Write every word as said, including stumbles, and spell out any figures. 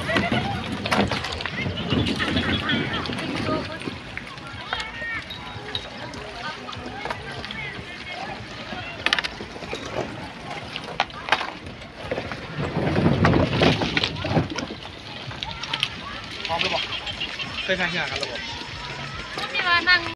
พร้อมแล้วบอกเคยทานที่ไหนกันแล้วบอก